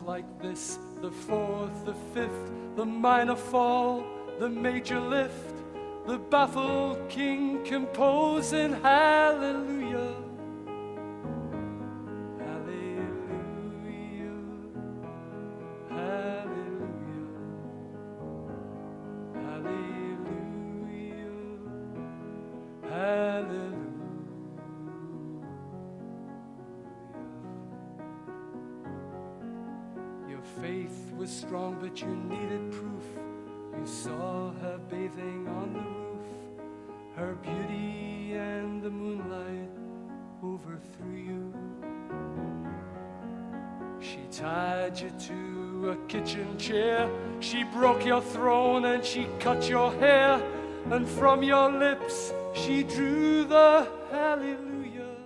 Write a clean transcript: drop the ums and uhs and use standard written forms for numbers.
like this, the fourth, the fifth, the minor fall, the major lift, the baffled king composing hallelujah. Hallelujah. Hallelujah. Hallelujah. Hallelujah. Your faith was strong, but you needed proof. You saw her bathing on the roof, her beauty and the moonlight overthrew you. She tied you to a kitchen chair, she broke your throne and she cut your hair, and from your lips she drew the hallelujah.